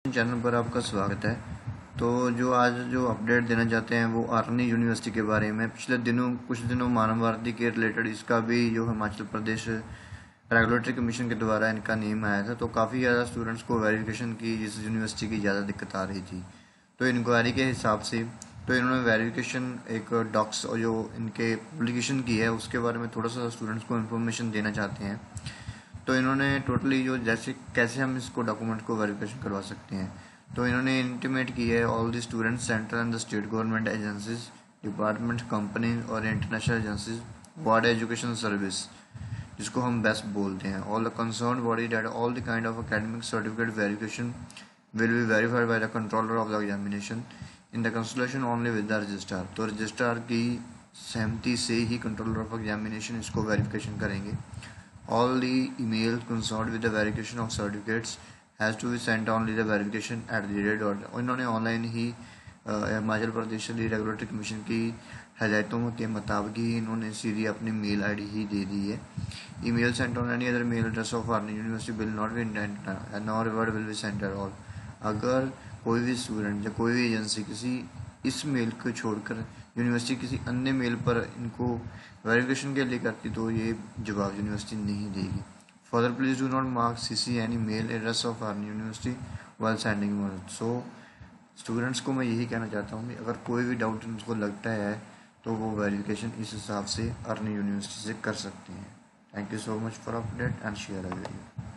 Channel पर आपका स्वागत है। तो जो अपडेट देना चाहते हैं वो आर्नी यूनिवर्सिटी के बारे में। पिछले कुछ दिनों मानव के रिलेटेड इसका भी जो हिमाचल प्रदेश रेगुलेटरी कमीशन के द्वारा इनका नेम आया था। तो काफ़ी ज़्यादा स्टूडेंट्स को वेरिफिकेशन की इस यूनिवर्सिटी की ज़्यादा दिक्कत आ रही थी। तो इंक्वायरी के हिसाब से तो इन्होंने वेरिफिकेशन एक डॉक्स और जो इनके पब्लिकेशन की है उसके बारे में थोड़ा सा स्टूडेंट्स को इन्फॉर्मेशन देना चाहते हैं। तो इन्होंने टोटली जो जैसे कैसे हम इसको डॉक्यूमेंट को वेरिफिकेशन करवा सकते हैं, तो इन्होंने इंटीमेट की है all the students, central and the state government agencies, department, companies और international agencies, ward education service जिसको हम बेस्ट बोलते हैं, all the concern body that all the kind of academic certificate verification will be verified by the controller of the examination in the consultation only with the registrar. तो registrar की सहमति से ही controller of examination इसको verification करेंगे। All the emails concerned with the verification of certificates has to be sent only the verification at the rate order। इन्होंने online ही Himachal Pradesh regulatory commission की हदायतों के मुताबिक ही इन्होंने सीधी अपनी मेल आईडी ही दे दी है। Email sent on any other mail address of Arni university will not be intent nor reward will be sent at all. अगर कोई भी स्टूडेंट या कोई भी एजेंसी किसी इस मेल को छोड़कर यूनिवर्सिटी किसी अन्य मेल पर इनको वेरिफिकेशन के लिए करती तो ये जवाब यूनिवर्सिटी नहीं देगी। Further please do not mark CC any mail address of Arni university while sending one. So students को मैं यही कहना चाहता हूँ कि अगर कोई भी डाउट उनको लगता है तो वो वेरिफिकेशन इस हिसाब से आर्नी यूनिवर्सिटी से कर सकते हैं। Thank you so much for update and share a video.